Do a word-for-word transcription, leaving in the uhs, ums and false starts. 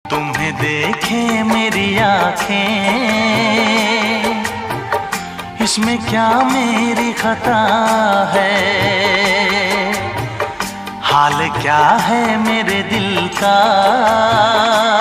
तुम्हें देखे मेरी आँखें, इसमें क्या मेरी खता है? हाल क्या है मेरे दिल का?